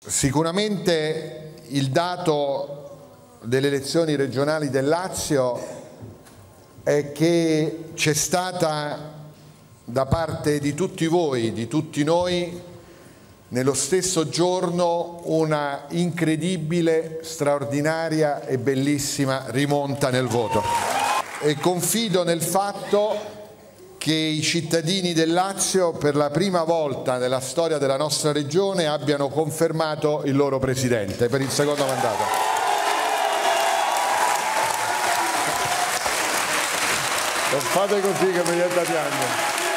Sicuramente il dato delle elezioni regionali del Lazio è che c'è stata da parte di tutti voi, di tutti noi, nello stesso giorno una incredibile, straordinaria e bellissima rimonta nel voto. E confido nel fatto che i cittadini del Lazio per la prima volta nella storia della nostra regione abbiano confermato il loro presidente per il secondo mandato. Non fate così che mi viene da piangere.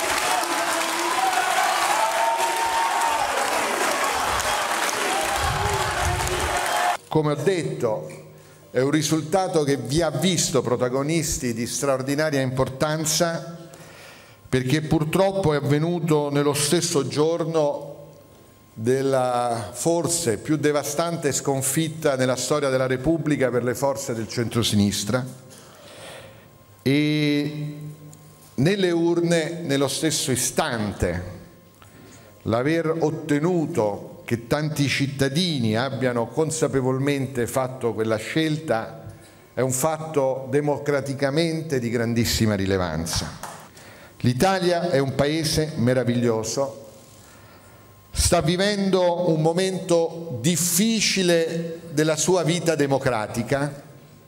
Come ho detto, è un risultato che vi ha visto protagonisti di straordinaria importanza, perché purtroppo è avvenuto nello stesso giorno della forse più devastante sconfitta nella storia della Repubblica per le forze del centrosinistra, e nelle urne, nello stesso istante, l'aver ottenuto che tanti cittadini abbiano consapevolmente fatto quella scelta è un fatto democraticamente di grandissima rilevanza. L'Italia è un paese meraviglioso, sta vivendo un momento difficile della sua vita democratica.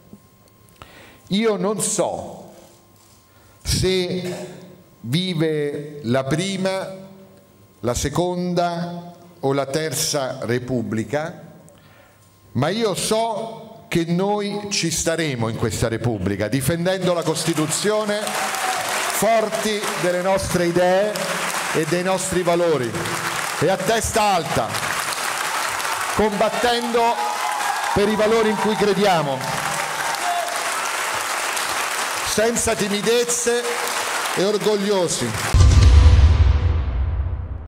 Io non so se vive la prima, la seconda o la terza Repubblica, ma io so che noi ci staremo in questa Repubblica, difendendo la Costituzione, forti delle nostre idee e dei nostri valori e a testa alta, combattendo per i valori in cui crediamo, senza timidezze e orgogliosi.